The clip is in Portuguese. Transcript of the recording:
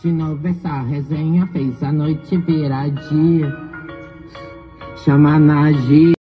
De novo essa resenha fez a noite virar dia. Chama na